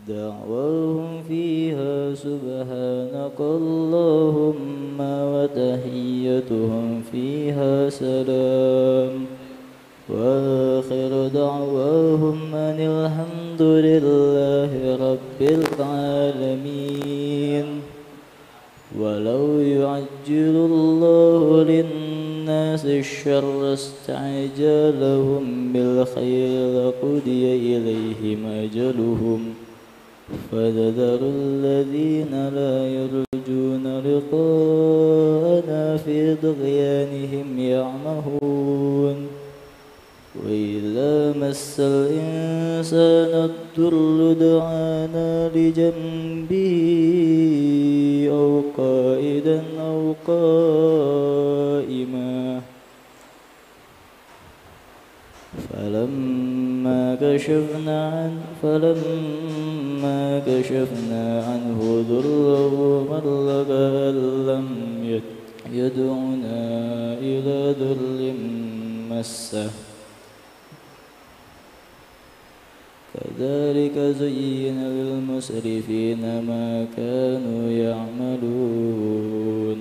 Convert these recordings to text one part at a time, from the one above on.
دعواهم فيها سبحانك اللهم وتحيتهم فيها سلام وآخر دعواهم أن الحمد لله رب العالمين ولو يعجل الله للناس الشر استعجالهم بالخير لقضي إليهم أجلهم فنذر الذين لا يرجون لقاءنا في طغيانهم يعمهون وإذا مس الإنسان الضر دعانا لجنبه أو قائدا أو قائما فلما كشفنا عنه ضره مر كأن لم يدعنا إلى ضر مسه كذلك زين للمسرفين ما كانوا يعملون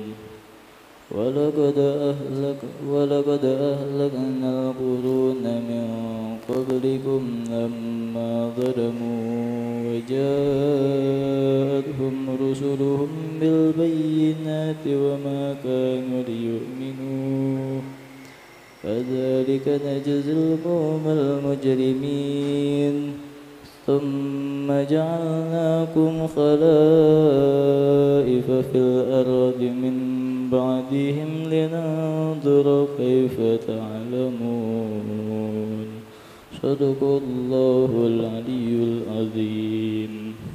ولقد أهلكنا القرون من قبلكم لما ظلموا وجاءتهم رسلهم بالبينات وما كانوا ليؤمنوا كذلك نجزي القوم المجرمين ثم جعلناكم خلائف في الأرض من بعدهم لننظر كيف تعلمون صدق الله العلي العظيم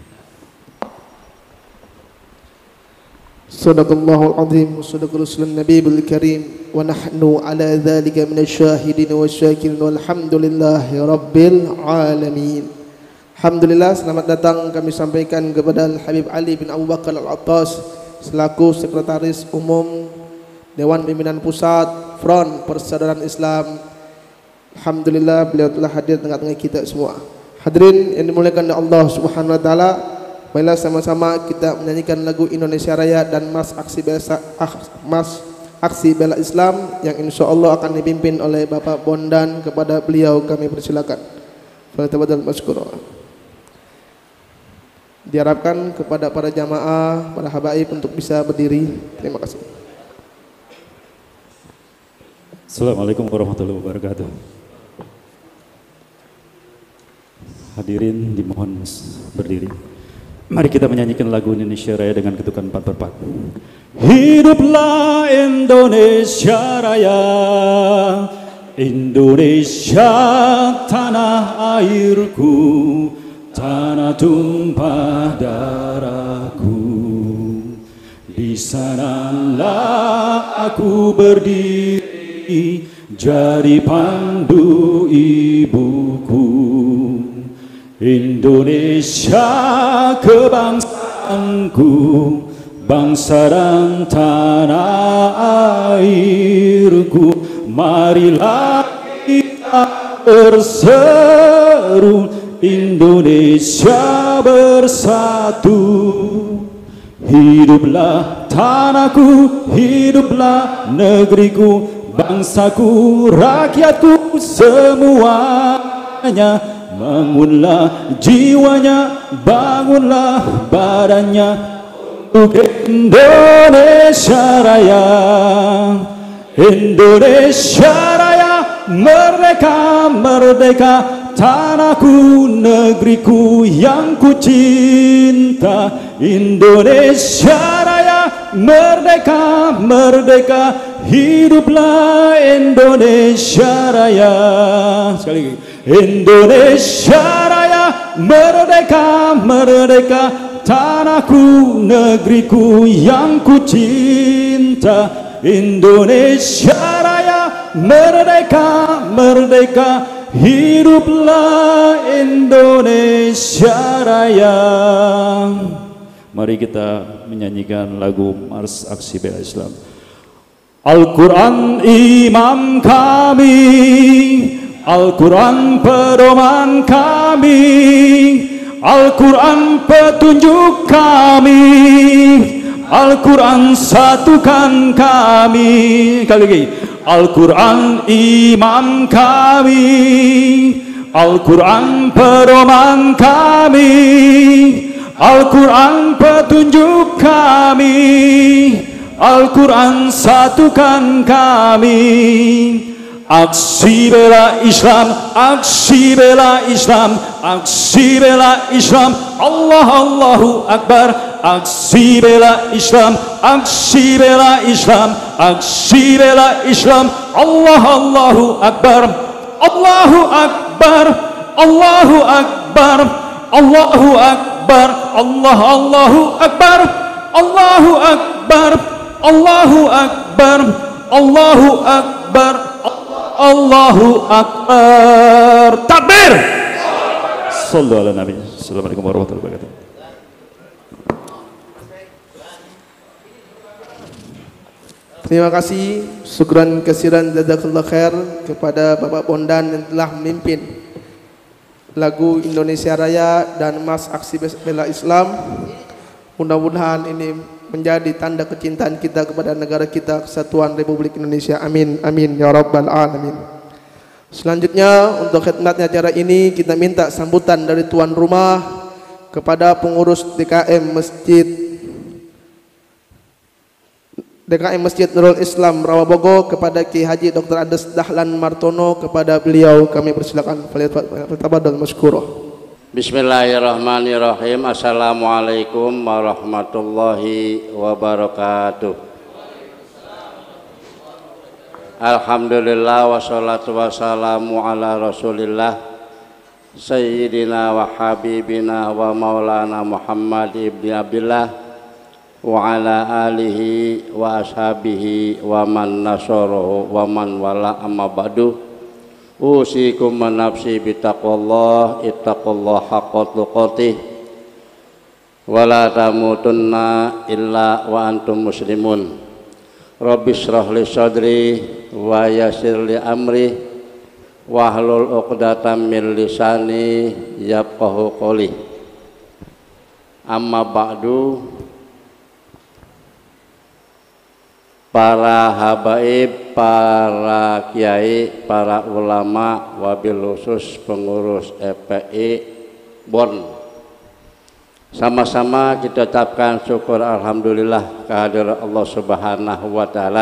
Sadaqallahul azim wa sadaqa rasulun nabiyul karim wa nahnu ala dhalika minasyahidin wa syakirin walhamdulillahi rabbil alamin. Alhamdulillah, selamat datang kami sampaikan kepada Habib Ali bin Abu Bakar Al-Attas selaku Sekretaris Umum Dewan Pimpinan Pusat Front Persaudaraan Islam. Alhamdulillah beliau telah hadir tengah-tengah kita semua. Hadirin yang dimuliakan oleh Allah Subhanahu wa taala, marilah sama-sama kita menyanyikan lagu Indonesia Raya dan Mas Aksi Bela Islam yang insyaallah akan dipimpin oleh Bapak Bondan. Kepada beliau kami persilakan. Falyatafaddal mashkura. Diharapkan kepada para jamaah, para habaib untuk bisa berdiri. Terima kasih. Assalamualaikum warahmatullahi wabarakatuh. Hadirin dimohon berdiri. Mari kita menyanyikan lagu Indonesia Raya dengan ketukan 4/4. Hiduplah Indonesia Raya, Indonesia tanah airku, tanah tumpah darahku. Di sanalah aku berdiri, jadi pandu ibuku. Indonesia kebangsaanku, bangsa dan tanah airku. Marilah kita berseru, Indonesia bersatu. Hiduplah tanahku, hiduplah negeriku, bangsaku, rakyatku semuanya. Bangunlah jiwanya, bangunlah badannya untuk Indonesia Raya. Indonesia Raya, merdeka, merdeka, tanahku, negeriku yang ku cinta. Indonesia Raya, merdeka, merdeka, hiduplah Indonesia Raya. Sekali lagi. Indonesia Raya, merdeka, merdeka, tanahku, negeriku yang ku cinta. Indonesia Raya, merdeka, merdeka, hiduplah Indonesia Raya. Mari kita menyanyikan lagu Mars Aksi Bela Islam. Al-Quran imam kami, Al-Quran pedoman kami, Al-Quran petunjuk kami, Al-Quran satukan kami. Kali lagi, Al-Quran imam kami, Al-Quran pedoman kami, Al-Quran petunjuk kami, Al-Quran satukan kami. Aksi bela Islam, aksi bela Islam, aksi bela Islam, Allah Allahu Akbar. Aksi bela Islam, aksi bela Islam, aksi bela Islam, Allah Allahu Akbar. Allahu Akbar, Allahu Akbar, Allahu Akbar, Allahu Akbar, Allahu Akbar, Allahu Akbar, Allahu Akbar, Allahu Akbar. Takbir. Sallu ala Nabi. Assalamualaikum warahmatullahi wabarakatuh. Terima kasih, syukran kasiran jazakallah khair kepada Bapak Bondan yang telah memimpin lagu Indonesia Raya dan Mas Aksi Bela Islam. Mudah-mudahan ini menjadi tanda kecintaan kita kepada negara kita, Kesatuan Republik Indonesia. Amin, amin ya rabbal alamin. Selanjutnya untuk khidmatnya acara ini kita minta sambutan dari tuan rumah kepada pengurus DKM Masjid Nurul Islam Rawabogo, kepada Ki Haji Dr. Ades Dahlan Martono. Kepada beliau kami persilakan. Falyatafaddal masykurah. Bismillahirrahmanirrahim. Assalamualaikum warahmatullahi wabarakatuh. Alhamdulillah wassalatu wassalamu ala rasulillah Sayyidina wa habibina wa maulana Muhammad ibn Abdillah wa ala alihi wa ashabihi wa man nasarahu wa man wala amma ba'du. Usikum nafsi bitaqwallah, ittaqullah haqqa tuqatih wa la tamutunna illa wa antum muslimun. Rabbi shrah li sadri wa yassir li amri wahlul 'uqdatam min lisani yafqahu qawli. Amma ba'du. Para habaib, para kiai, para ulama, wabil khusus pengurus EPI Bon, sama-sama kita ucapkan syukur alhamdulillah kehadirat Allah Subhanahu wa taala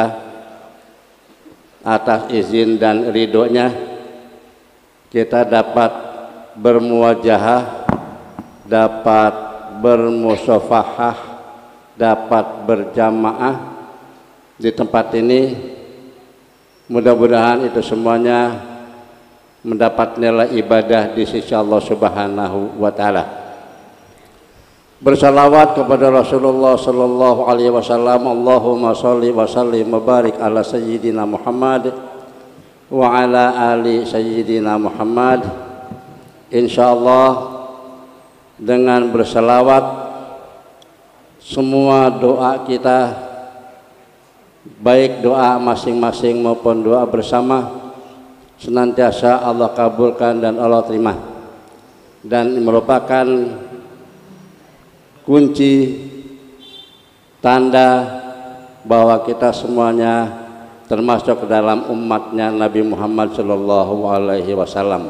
atas izin dan ridhonya kita dapat bermuwajahah, dapat bermusafahah, dapat berjamaah di tempat ini. Mudah-mudahan itu semuanya mendapat nilai ibadah di sisi Allah Subhanahu wa taala. Bersalawat kepada Rasulullah sallallahu alaihi wasallam. Allahumma shalli wa sallim wa barik ala sayyidina Muhammad wa ala ali sayyidina Muhammad. Insyaallah dengan bersalawat semua doa kita, baik doa masing-masing maupun doa bersama, senantiasa Allah kabulkan dan Allah terima, dan merupakan kunci tanda bahwa kita semuanya termasuk dalam umatnya Nabi Muhammad Shallallahu Alaihi Wasallam.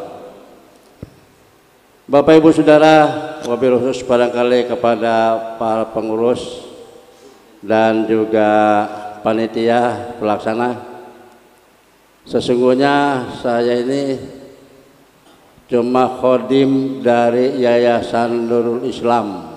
Bapak Ibu Saudara, wabil khusus barangkali kepada para pengurus dan juga panitia pelaksana, sesungguhnya saya ini cuma khodim dari Yayasan Nurul Islam,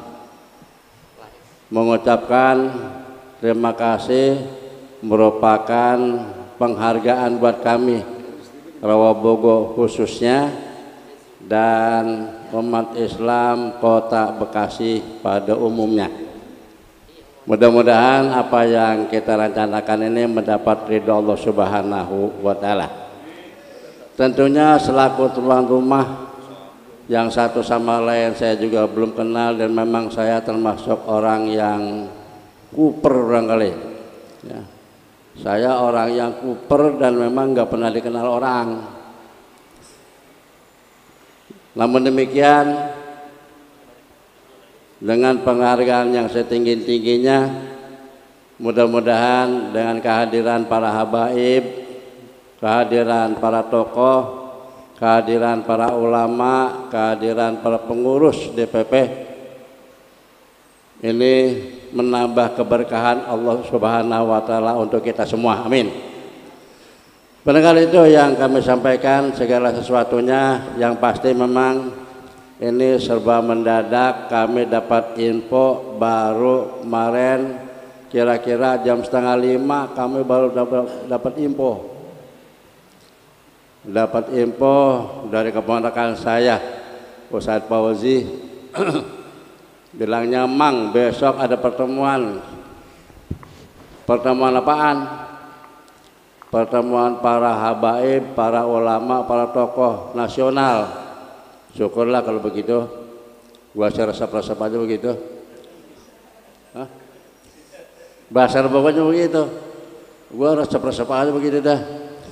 mengucapkan terima kasih, merupakan penghargaan buat kami Rawabogo khususnya dan umat Islam Kota Bekasi pada umumnya. Mudah-mudahan apa yang kita rencanakan ini mendapat ridho Allah Subhanahu wa taala. Tentunya selaku tuan rumah yang satu sama lain saya juga belum kenal, dan memang saya termasuk orang yang kuper barangkali. Ya. Saya orang yang kuper dan memang nggak pernah dikenal orang. Namun demikian dengan penghargaan yang setinggi-tingginya. Mudah-mudahan dengan kehadiran para habaib, kehadiran para tokoh, kehadiran para ulama, kehadiran para pengurus DPP ini menambah keberkahan Allah Subhanahu wa taala untuk kita semua. Amin. Barangkali itu yang kami sampaikan, segala sesuatunya yang pasti memang ini serba mendadak. Kami dapat info baru kemarin kira-kira jam 4:30 kami baru dapat info. Dapat info dari keponakan saya Ustadz Fauzi bilangnya, Mang besok ada pertemuan. Pertemuan apaan? Pertemuan para habaib, para ulama, para tokoh nasional. Syukurlah kalau begitu. Gua resep-resep aja begitu. Hah? Bahasa pokoknya begitu. Gua resep-resep aja begitu dah.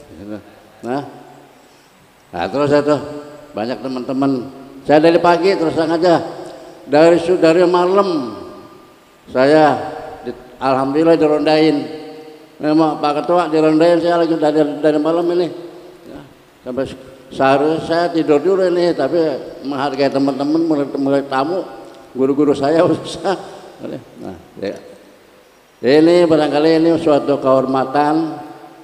Nah terus itu banyak teman-teman. Saya dari pagi terus aja. Dari malam saya alhamdulillah dirondain. Memang Pak Ketua dirondain saya lagi dari malam ini. Ya, sampai seharusnya saya tidur dulu ini, tapi menghargai teman-teman, mulai tamu, guru-guru saya usah. Nah, ya. Ini barangkali ini suatu kehormatan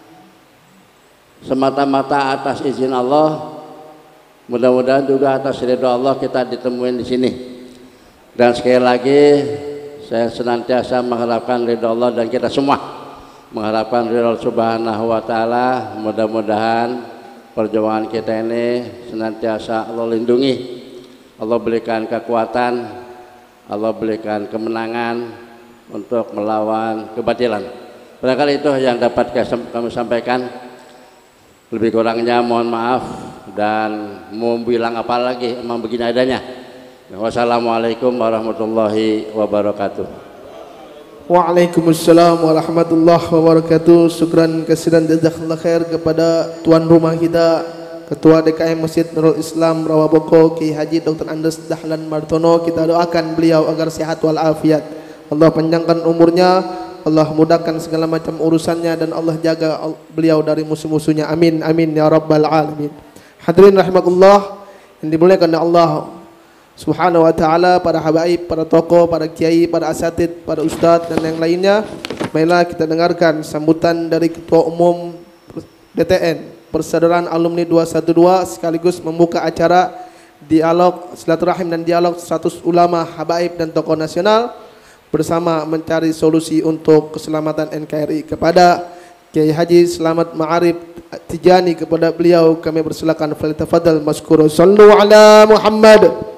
semata-mata atas izin Allah. Mudah-mudahan juga atas ridho Allah kita ditemuin di sini. Dan sekali lagi saya senantiasa mengharapkan ridho Allah dan kita semua mengharapkan ridho Subhanahu wa taala. Mudah-mudahan perjuangan kita ini senantiasa Allah lindungi, Allah berikan kekuatan, Allah berikan kemenangan untuk melawan kebatilan. Barangkali itu yang dapat kami sampaikan. Lebih kurangnya mohon maaf dan mau bilang apa lagi, emang begini adanya. Wassalamualaikum warahmatullahi wabarakatuh. Waalaikumsalam warahmatullahi wabarakatuh. Syukran kasiran jazakallah khair kepada tuan rumah kita, Ketua DKM Masjid Nurul Islam Rawaboko, Ki Haji Dr. Andes Dahlan Martono. Kita doakan beliau agar sehat walafiat. Allah panjangkan umurnya, Allah mudahkan segala macam urusannya, dan Allah jaga beliau dari musuh-musuhnya. Amin amin ya rabbal alamin. Hadirin rahimakumullah yang dimuliakan oleh Allah Subhanahu wa ta'ala, para habaib, para tokoh, para kiai, para asatid, para ustadz dan yang lainnya. Marilah kita dengarkan sambutan dari Ketua Umum DTN Persaudaraan Alumni 212 sekaligus membuka acara dialog silaturahim dan dialog 100 ulama, habaib dan tokoh nasional bersama mencari solusi untuk keselamatan NKRI. Kepada Kiai Haji Selamat Ma'arif Tijani, kepada beliau kami persilakan, falyatafaddal maskura. Sallu ala Muhammad.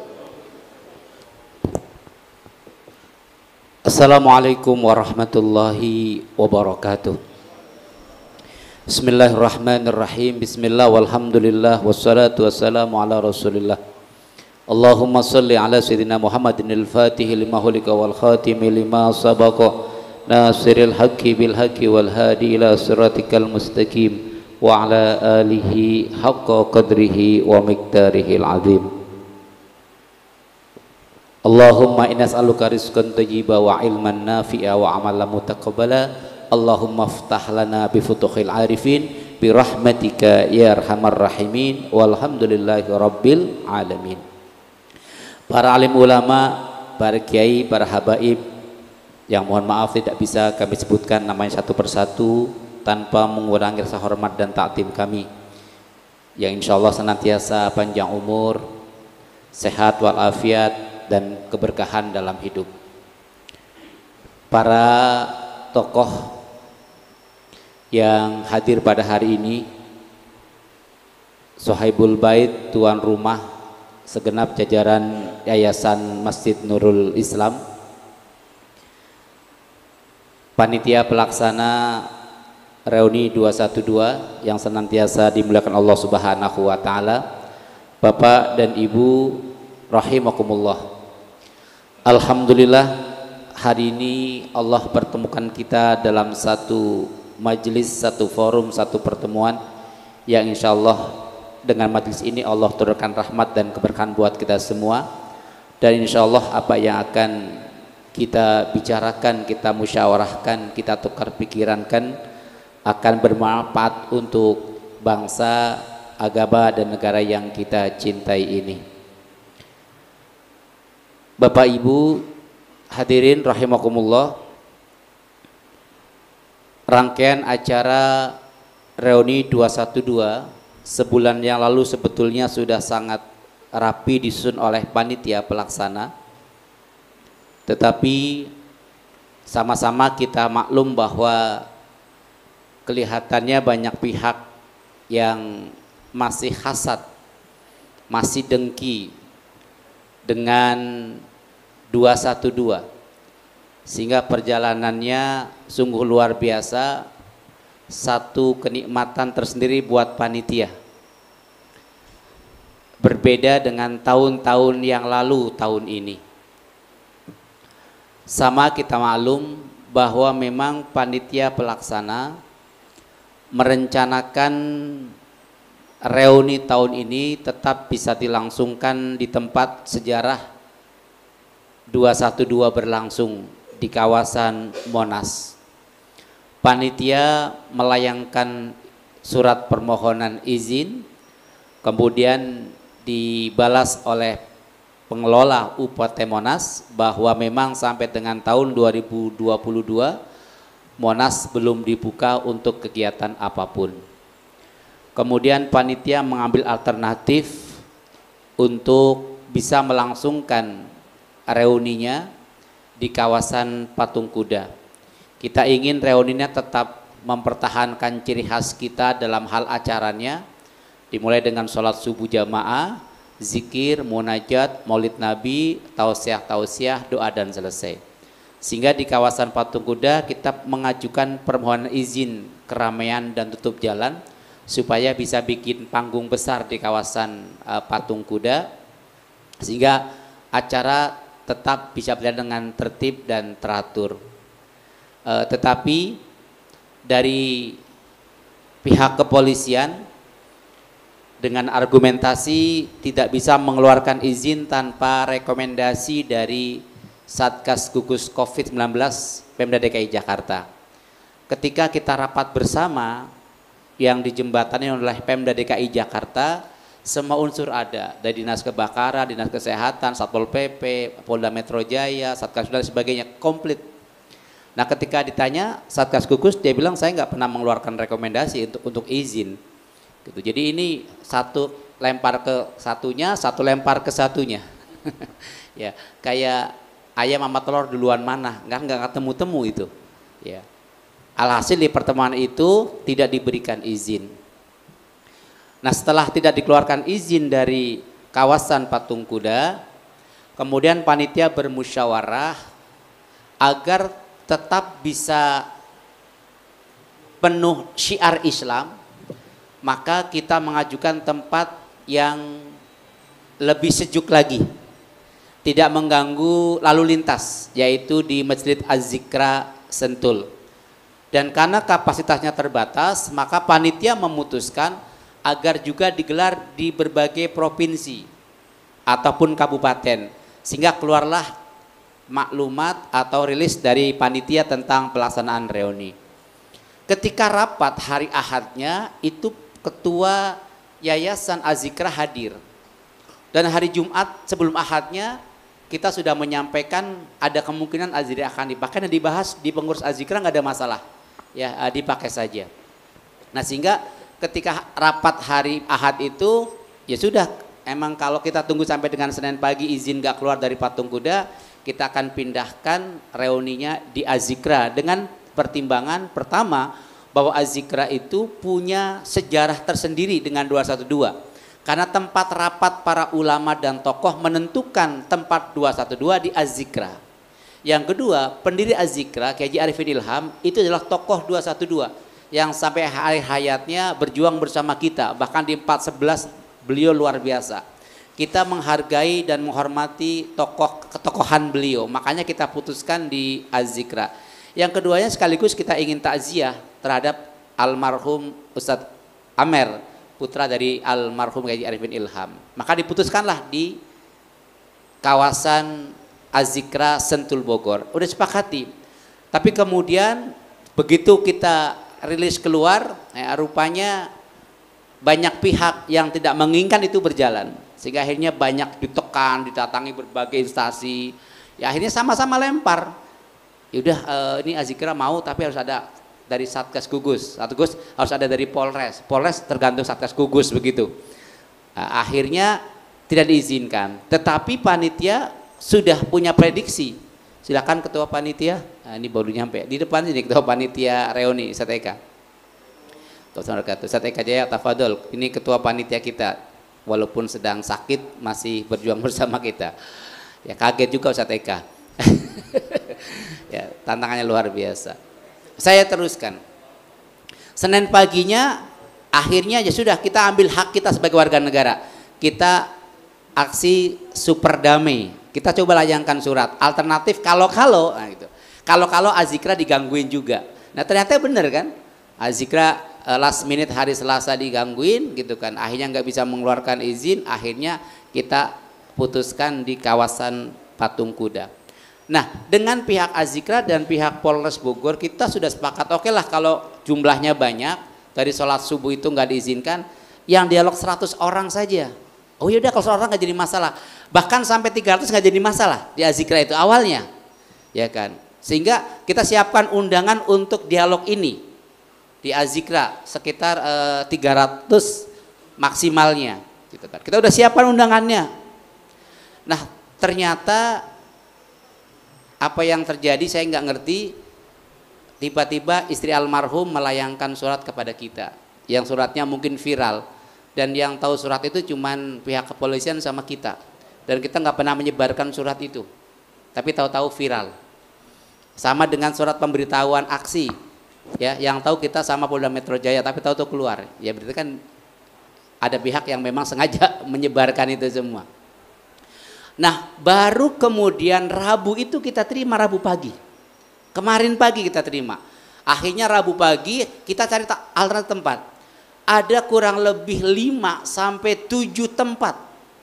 Assalamualaikum warahmatullahi wabarakatuh. Bismillahirrahmanirrahim. Bismillah walhamdulillah wassalatu wassalamu ala rasulillah. Allahumma salli ala sayyidina Muhammadin al-fatih lima hulika wal khatimi lima sabaqa nasiril haqqi bil haqqi wal hadi ila siratikal mustaqim wa ala alihi haqqa qadrihi wa miqdarihil azim. Allahumma inna nas'aluka rizqan thayyiba wa ilman nafi'a wa amalan mutaqabbala. Allahumma iftah lana bi futuhil arifin bi rahmatika ya arhamar rahimin walhamdulillahi rabbil alamin. Para alim ulama, para kiai, para habaib yang mohon maaf tidak bisa kami sebutkan namanya satu persatu tanpa mengurangi rasa hormat dan takdim kami, yang insyaallah senantiasa panjang umur, sehat walafiat dan keberkahan dalam hidup. Para tokoh yang hadir pada hari ini, Sohaibul Bait, tuan rumah segenap jajaran Yayasan Masjid Nurul Islam, panitia pelaksana reuni 212 yang senantiasa dimuliakan Allah Subhanahu wa taala, Bapak dan Ibu rahimakumullah. Alhamdulillah, hari ini Allah pertemukan kita dalam satu majelis, satu forum, satu pertemuan yang insya Allah dengan majelis ini Allah turunkan rahmat dan keberkahan buat kita semua. Dan insya Allah apa yang akan kita bicarakan, kita musyawarahkan, kita tukar pikirankan akan bermanfaat untuk bangsa, agama dan negara yang kita cintai ini. Bapak Ibu hadirin rahimakumullah, rangkaian acara reuni 212 sebulan yang lalu sebetulnya sudah sangat rapi disusun oleh panitia pelaksana, tetapi sama-sama kita maklum bahwa kelihatannya banyak pihak yang masih hasad, masih dengki dengan 212, sehingga perjalanannya sungguh luar biasa, satu kenikmatan tersendiri buat panitia. Berbeda dengan tahun-tahun yang lalu tahun ini. Sama kita maklum bahwa memang panitia pelaksana merencanakan reuni tahun ini tetap bisa dilangsungkan di tempat sejarah 212 berlangsung di kawasan Monas. Panitia melayangkan surat permohonan izin, kemudian dibalas oleh pengelola UPT Monas bahwa memang sampai dengan tahun 2022 Monas belum dibuka untuk kegiatan apapun. Kemudian panitia mengambil alternatif untuk bisa melangsungkan reuninya di kawasan Patung Kuda. Kita ingin reuninya tetap mempertahankan ciri khas kita dalam hal acaranya, dimulai dengan sholat subuh jamaah, zikir, munajat, maulid nabi, tausiah, doa dan selesai. Sehingga di kawasan Patung Kuda kita mengajukan permohonan izin keramaian dan tutup jalan supaya bisa bikin panggung besar di kawasan Patung Kuda, sehingga acara tetap bisa berjalan dengan tertib dan teratur. Tetapi dari pihak kepolisian dengan argumentasi tidak bisa mengeluarkan izin tanpa rekomendasi dari Satgas Gugus COVID-19 Pemda DKI Jakarta. Ketika kita rapat bersama yang dijembatani oleh Pemda DKI Jakarta, semua unsur ada, dari Dinas Kebakaran, Dinas Kesehatan, Satpol PP, Polda Metro Jaya, Satgas dan sebagainya, komplit. Nah ketika ditanya Satgas Gugus, dia bilang saya nggak pernah mengeluarkan rekomendasi untuk izin. Gitu. Jadi ini satu lempar ke satunya, satu lempar ke satunya. Ya, kayak ayam sama telur duluan mana, nggak ketemu-temu itu. Ya. Alhasil di pertemuan itu tidak diberikan izin. Nah setelah tidak dikeluarkan izin dari kawasan Patung Kuda, kemudian panitia bermusyawarah agar tetap bisa penuh syiar Islam, maka kita mengajukan tempat yang lebih sejuk lagi, tidak mengganggu lalu lintas, yaitu di Masjid Az-Zikra Sentul. Dan karena kapasitasnya terbatas, maka panitia memutuskan agar juga digelar di berbagai provinsi ataupun kabupaten, sehingga keluarlah maklumat atau rilis dari panitia tentang pelaksanaan reuni. Ketika rapat hari Ahadnya itu Ketua Yayasan Az-Zikra hadir, dan hari Jumat sebelum Ahadnya kita sudah menyampaikan ada kemungkinan Az-Zikra akan dipakai dan dibahas di pengurus Az-Zikra, nggak ada masalah ya, dipakai saja. Nah sehingga ketika rapat hari Ahad itu ya sudah, emang kalau kita tunggu sampai dengan Senin pagi izin nggak keluar dari Patung Kuda, kita akan pindahkan reuninya di Az-Zikra dengan pertimbangan pertama bahwa Az-Zikra itu punya sejarah tersendiri dengan 212, karena tempat rapat para ulama dan tokoh menentukan tempat 212 di Az-Zikra. Yang kedua, pendiri Az-Zikra Kiai Haji Arifin Ilham itu adalah tokoh 212 yang sampai akhir hayatnya berjuang bersama kita, bahkan di 411 beliau luar biasa. Kita menghargai dan menghormati ketokohan beliau, makanya kita putuskan di Az-Zikra. Yang keduanya sekaligus kita ingin takziah terhadap almarhum Ustadz Amer, putra dari almarhum Kiai Arifin Ilham. Maka diputuskanlah di kawasan Azikra Sentul Bogor. Udah sepakati. Tapi kemudian begitu kita rilis keluar, rupanya banyak pihak yang tidak menginginkan itu berjalan. Sehingga akhirnya banyak ditekan, didatangi berbagai instansi. Ya akhirnya sama-sama lempar. Ya udah ini Azikra mau tapi harus ada dari Satgas Gugus. Satgas harus ada dari Polres. Polres tergantung Satgas Gugus begitu. Nah, akhirnya tidak diizinkan. Tetapi panitia sudah punya prediksi. Silakan ketua panitia. Nah, ini baru nyampe. Di depan sini ketua panitia reuni Ustaz Eka. Ustaz Eka Jaya tafadhol. Ini ketua panitia kita. Walaupun sedang sakit masih berjuang bersama kita. Ya kaget juga Ustaz Eka. Ya, tantangannya luar biasa. Saya teruskan. Senin paginya akhirnya ya sudah kita ambil hak kita sebagai warga negara. Kita aksi super damai. Kita coba layangkan surat alternatif kalau-kalau nah gitu. Kalau-kalau Azikra digangguin juga. Nah ternyata benar kan? Azikra last minute hari Selasa digangguin gitu kan. Akhirnya nggak bisa mengeluarkan izin, akhirnya kita putuskan di kawasan Patung Kuda. Nah, dengan pihak Azikra dan pihak Polres Bogor kita sudah sepakat, oke lah kalau jumlahnya banyak, dari sholat subuh itu nggak diizinkan, yang dialog 100 orang saja. Oh yaudah kalau 100 orang nggak jadi masalah. Bahkan sampai 300 nggak jadi masalah di Azikra itu awalnya. Ya kan? Sehingga kita siapkan undangan untuk dialog ini. Di Azikra sekitar 300 maksimalnya. Gitu kan. Kita udah siapkan undangannya. Nah, ternyata apa yang terjadi saya nggak ngerti, tiba-tiba istri almarhum melayangkan surat kepada kita yang suratnya mungkin viral dan yang tahu surat itu cuman pihak kepolisian sama kita dan kita nggak pernah menyebarkan surat itu tapi tahu-tahu viral sama dengan surat pemberitahuan aksi ya yang tahu kita sama Polda Metro Jaya tapi tahu-tahu keluar ya berarti kan ada pihak yang memang sengaja menyebarkan itu semua. Nah baru kemudian Rabu itu kita terima Rabu pagi. Kemarin pagi kita terima. Akhirnya Rabu pagi kita cari alternatif tempat. Ada kurang lebih 5 sampai 7 tempat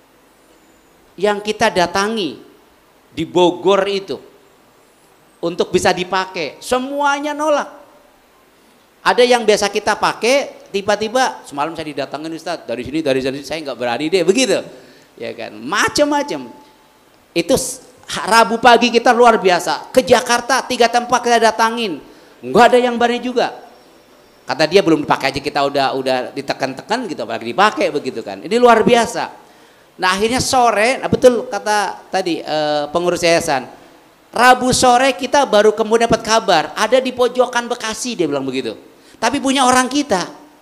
yang kita datangi di Bogor itu untuk bisa dipakai. Semuanya nolak. Ada yang biasa kita pakai, tiba-tiba semalam saya didatangin Ustaz dari sini saya nggak berani deh begitu. Ya kan, macam-macam. Itu Rabu pagi kita luar biasa. Ke Jakarta 3 tempat kita datangin, nggak ada yang berani juga. Kata dia belum dipakai aja kita udah ditekan-tekan gitu, apalagi dipakai begitu kan. Ini luar biasa. Nah akhirnya sore, nah betul kata tadi pengurus yayasan. Rabu sore kita baru kemudian dapat kabar ada di pojokan Bekasi dia bilang begitu. Tapi punya orang kita,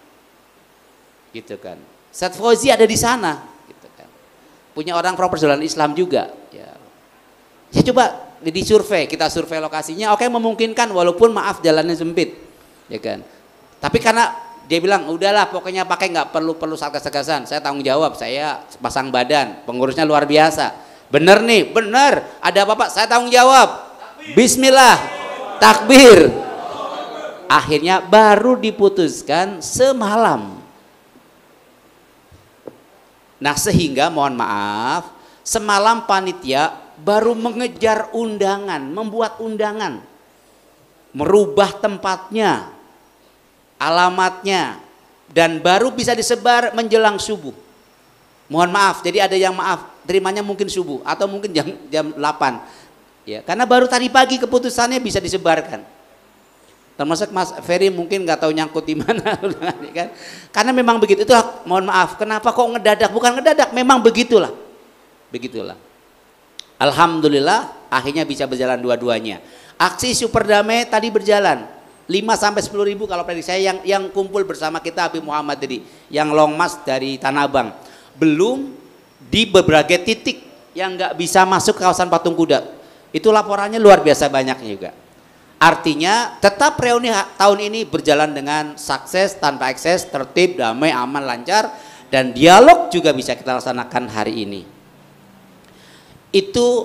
gitu kan. Ustaz Fauzi ada di sana. Punya orang profesional Islam juga ya. Saya coba disurvei, kita survei lokasinya, oke memungkinkan walaupun maaf jalannya sempit ya kan. Tapi karena dia bilang udahlah pokoknya pakai nggak perlu satgas-satgasan, saya tanggung jawab, saya pasang badan, pengurusnya luar biasa. Bener nih, bener, ada apa Pak? Saya tanggung jawab. Bismillah, takbir. Akhirnya baru diputuskan semalam. Nah sehingga mohon maaf semalam panitia baru mengejar undangan, membuat undangan, merubah tempatnya, alamatnya, dan baru bisa disebar menjelang subuh. Mohon maaf, jadi ada yang maaf terimanya mungkin subuh atau mungkin jam 8 ya, karena baru tadi pagi keputusannya bisa disebarkan. Termasuk Mas Ferry mungkin nggak tahu nyangkut di mana kan? Karena memang begitu. Itulah mohon maaf kenapa kok ngedadak, bukan ngedadak, memang begitulah. Alhamdulillah akhirnya bisa berjalan dua-duanya. Aksi super damai tadi berjalan 5 sampai 10 ribu kalau prediksi saya yang kumpul bersama kita Habib Muhammad tadi, yang long march dari Tanah Abang. Belum di beberapa titik yang nggak bisa masuk ke kawasan Patung Kuda. Itu laporannya luar biasa banyaknya juga. Artinya tetap reuni tahun ini berjalan dengan sukses, tanpa ekses, tertib, damai, aman, lancar, dan dialog juga bisa kita laksanakan hari ini. Itu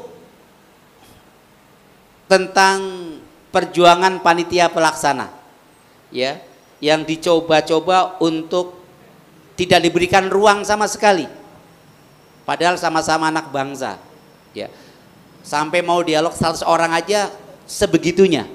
tentang perjuangan panitia pelaksana ya, yang dicoba-coba untuk tidak diberikan ruang sama sekali. Padahal sama-sama anak bangsa Ya. Sampai mau dialog 100 orang aja sebegitunya.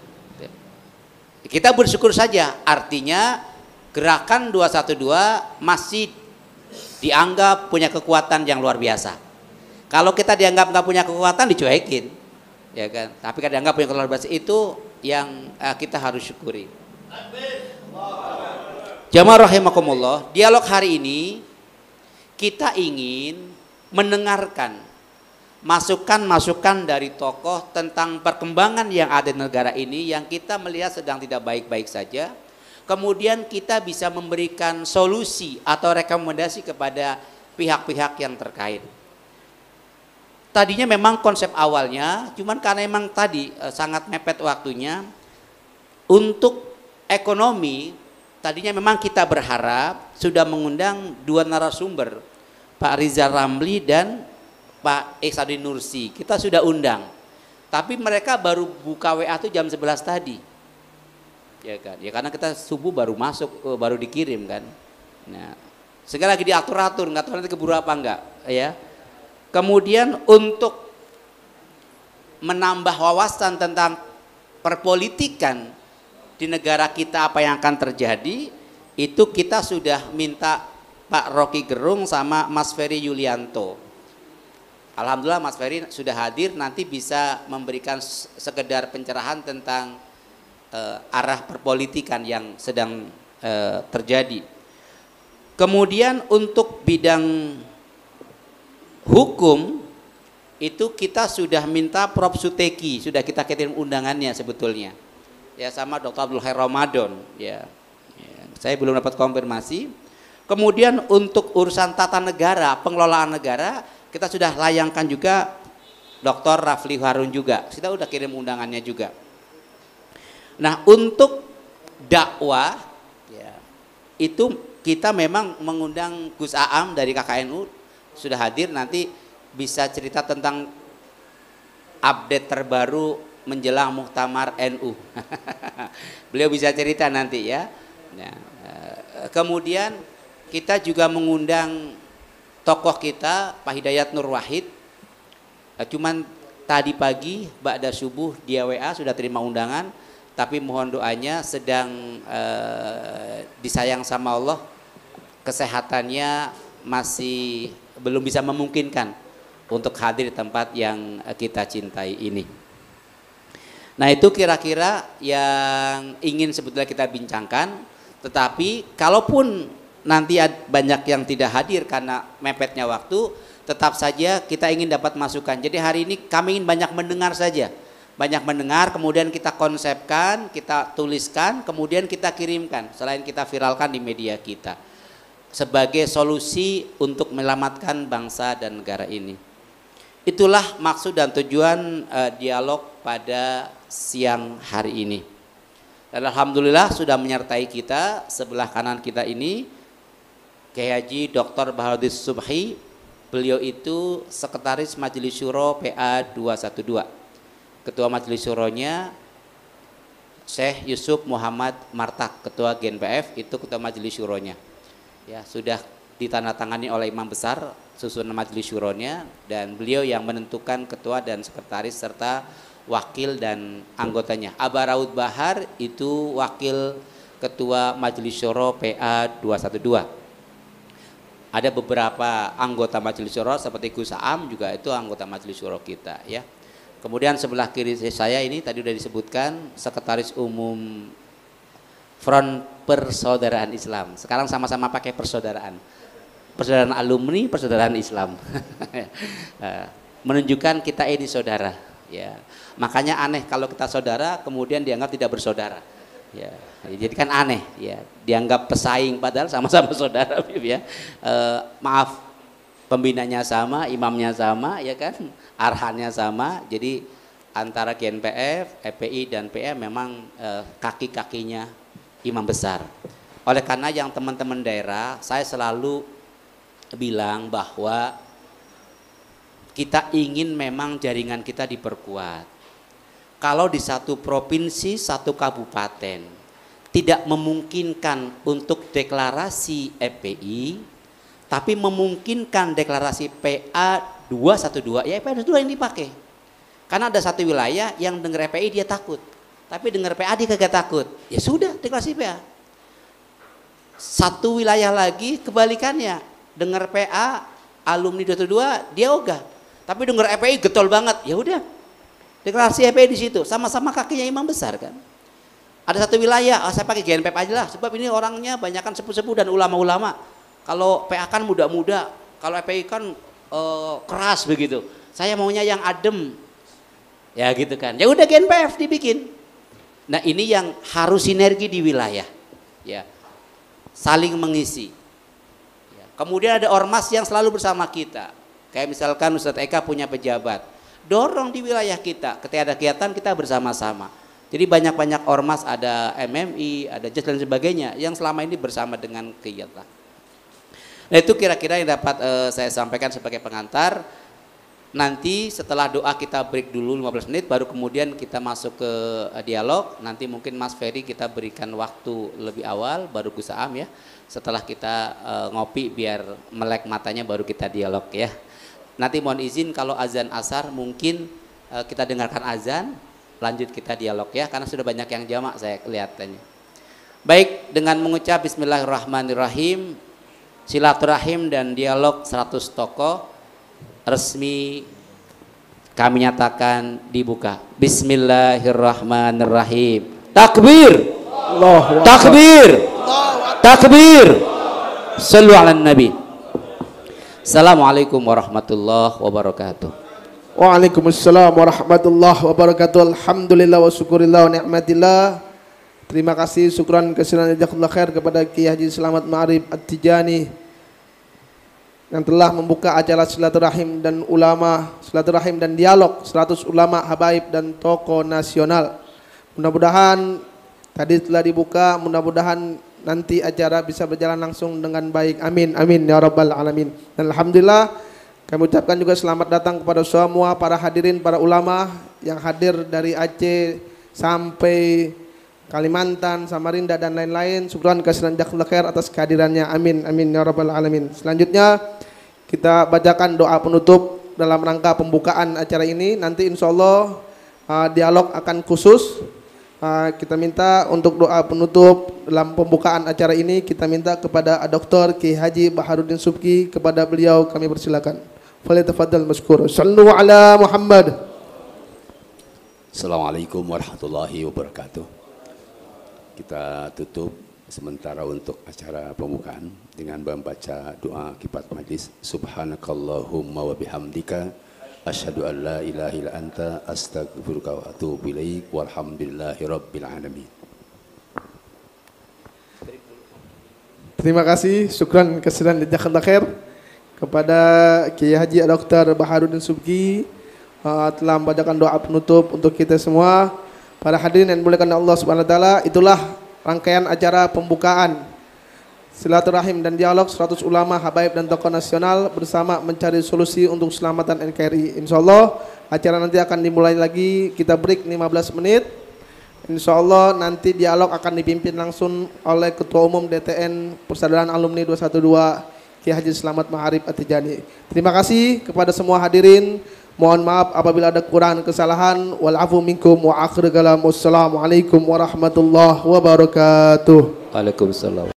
Kita bersyukur saja, artinya gerakan 212 masih dianggap punya kekuatan yang luar biasa. Kalau kita dianggap nggak punya kekuatan, dicuekin, ya kan. Tapi kalau dianggap punya kekuatan luar biasa, itu yang kita harus syukuri. Jamaah rahimakumullah, dialog hari ini kita ingin mendengarkan masukan-masukan dari tokoh tentang perkembangan yang ada di negara ini yang kita melihat sedang tidak baik-baik saja. Kemudian kita bisa memberikan solusi atau rekomendasi kepada pihak-pihak yang terkait. Tadinya memang konsep awalnya, cuman karena memang tadi sangat mepet waktunya, untuk ekonomi tadinya memang kita berharap sudah mengundang 2 narasumber, Pak Rizal Ramli dan Pak Ihsanuddin Nursi. Kita sudah undang, tapi mereka baru buka WA tuh jam 11 tadi, ya kan? Ya karena kita subuh baru masuk, baru dikirim kan. Nah, sekarang lagi diatur-atur, nggak tahu nanti keburu apa enggak, ya. Kemudian untuk menambah wawasan tentang perpolitikan di negara kita apa yang akan terjadi, itu kita sudah minta Pak Rocky Gerung sama Mas Ferry Yulianto. Alhamdulillah Mas Ferry sudah hadir, nanti bisa memberikan sekedar pencerahan tentang arah perpolitikan yang sedang terjadi. Kemudian untuk bidang hukum itu kita sudah minta Prof Suteki, sudah kita kirim undangannya sebetulnya. Ya sama Dr. Abdul Khair Ramadan, ya. Saya belum dapat konfirmasi. Kemudian untuk urusan tata negara, pengelolaan negara, kita sudah layangkan juga Dr. Rafli Harun juga. Kita udah kirim undangannya juga. Nah, untuk dakwah, ya, itu kita memang mengundang Gus Aam dari KKNU, sudah hadir, nanti bisa cerita tentang update terbaru menjelang Muktamar NU. Beliau bisa cerita nanti ya. Nah, kemudian kita juga mengundang tokoh kita Pak Hidayat Nur Wahid. Cuman tadi pagi ba'da subuh dia WA sudah terima undangan, tapi mohon doanya sedang disayang sama Allah, kesehatannya masih belum bisa memungkinkan untuk hadir di tempat yang kita cintai ini. Nah, itu kira-kira yang ingin sebetulnya kita bincangkan. Tetapi kalaupun nanti banyak yang tidak hadir karena mepetnya waktu, tetap saja kita ingin dapat masukan. Jadi hari ini kami ingin banyak mendengar saja. Banyak mendengar, kemudian kita konsepkan, kita tuliskan, kemudian kita kirimkan. Selain kita viralkan di media kita. Sebagai solusi untuk menyelamatkan bangsa dan negara ini. Itulah maksud dan tujuan dialog pada siang hari ini. Dan alhamdulillah sudah menyertai kita sebelah kanan kita ini Kiai Haji Dr. Baharudin Subhi. Beliau itu Sekretaris Majelis Syuro PA 212. Ketua Majelis Syuronya Syekh Yusuf Muhammad Martak, Ketua GNPF, itu Ketua Majelis Syuronya. Ya, sudah ditandatangani oleh Imam Besar susunan Majelis Syuronya, dan beliau yang menentukan ketua dan sekretaris serta wakil dan anggotanya. Aba Raud Bahar itu wakil ketua Majelis Syuro PA 212. Ada beberapa anggota Majelis Syuro seperti Gus Aam juga itu anggota Majelis Syuro kita, ya. Kemudian sebelah kiri saya ini tadi sudah disebutkan Sekretaris Umum Front Persaudaraan Islam. Sekarang sama-sama pakai persaudaraan. Persaudaraan alumni, persaudaraan Islam. Menunjukkan kita ini saudara, ya. Makanya aneh kalau kita saudara kemudian dianggap tidak bersaudara. Ya, jadi kan aneh, ya. Dianggap pesaing padahal sama-sama saudara, ya. Maaf, pembinanya sama, imamnya sama, ya kan? Arhannya sama. Jadi antara GNPF, FPI dan PM memang kaki-kakinya imam besar. Oleh karena yang teman-teman daerah, saya selalu bilang bahwa kita ingin memang jaringan kita diperkuat. Kalau di satu provinsi, satu kabupaten tidak memungkinkan untuk deklarasi FPI, tapi memungkinkan deklarasi PA 212, ya EPA 2 yang dipakai. Karena ada satu wilayah yang dengar EPI dia takut, tapi dengar PA dia kagak takut. Ya sudah, deklarasi PA. Satu wilayah lagi kebalikannya, dengar PA alumni 212 dia ogah, tapi dengar EPI getol banget. Ya udah, deklarasi EPI di situ, sama-sama kakinya imam besar kan. Ada satu wilayah, saya pakai GNPF aja lah, sebab ini orangnya banyakan sepuh-sepuh dan ulama-ulama. Kalau PA kan muda-muda, kalau EPI kan keras begitu. Saya maunya yang adem, ya gitu kan. Ya udah GNPF dibikin. Nah ini yang harus sinergi di wilayah, ya, saling mengisi. Ya. Kemudian ada ormas yang selalu bersama kita. Kayak misalkan Ustadz Eka punya pejabat, dorong di wilayah kita. Ketika ada kegiatan kita bersama-sama. Jadi banyak-banyak ormas, ada MMI, ada JES dan sebagainya yang selama ini bersama dengan kegiatan. Nah itu kira-kira yang dapat saya sampaikan sebagai pengantar. Nanti setelah doa kita break dulu 15 menit, baru kemudian kita masuk ke dialog. Nanti mungkin Mas Ferry kita berikan waktu lebih awal, baru Gus Am ya. Setelah kita ngopi biar melek matanya, baru kita dialog ya. Nanti mohon izin kalau azan asar mungkin kita dengarkan azan, lanjut kita dialog ya, karena sudah banyak yang jamak saya kelihatannya. Baik, dengan mengucap Bismillahirrahmanirrahim, silaturahim dan dialog 100 tokoh resmi kami nyatakan dibuka. Bismillahirrahmanirrahim. Takbir. Takbir. Takbir. Sallu ala nabi. Assalamualaikum warahmatullahi wabarakatuh. Waalaikumsalam warahmatullahi wabarakatuh. Alhamdulillah wa syukurillah wa ni'matillah. Terima kasih, syukran, kesilan, jazakallahu khair kepada Kiai Haji Selamat Ma'arif At-Tijani yang telah membuka acara silaturahim dan ulama, silaturahim dan dialog 100 ulama habaib dan tokoh nasional. Mudah-mudahan tadi telah dibuka, mudah-mudahan nanti acara bisa berjalan langsung dengan baik. Amin, amin ya rabbal alamin. Dan alhamdulillah kami ucapkan juga selamat datang kepada semua para hadirin, para ulama yang hadir dari Aceh sampai Kalimantan, Samarinda dan lain-lain. Syukran kasihan jazakallahu khair atas kehadirannya. Amin, amin ya rabbal alamin. Selanjutnya kita bacakan doa penutup dalam rangka pembukaan acara ini. Nanti insya Allah dialog akan khusus. Kita minta untuk doa penutup dalam pembukaan acara ini, kita minta kepada Dr. Kiai Haji Baharudin Subki. Kepada beliau kami persilakan. Falyatafaddal mashkur. Sallu ala Muhammad. Assalamualaikum warahmatullahi wabarakatuh. Kita tutup sementara untuk acara pembukaan dengan membaca doa kifat majlis. Subhanakallahumma wa bihamdika asyhadu an la ilaha illa anta astaghfiruka wa atubu ilaik walhamdulillahi rabbil alamin. Terima kasih, syukran kesilan jazakallahu khair kepada Kiai Haji Dr. Baharudin Subki telah membacakan doa penutup untuk kita semua. Para hadirin yang dimuliakan Allah Subhanahu wa taala, itulah rangkaian acara pembukaan silaturahim dan dialog 100 ulama habaib dan tokoh nasional bersama mencari solusi untuk keselamatan NKRI. Insyaallah acara nanti akan dimulai lagi, kita break 15 menit. Insyaallah nanti dialog akan dipimpin langsung oleh Ketua Umum DTN Persaudaraan Alumni 212 Kiai Haji Selamat Ma'arif At-Tijani. Terima kasih kepada semua hadirin. Mohon maaf apabila ada kekurangan kesalahan. Wal afu minkum wa akhir kalam. Wassalamualaikum warahmatullahi wabarakatuh. Waalaikumsalam.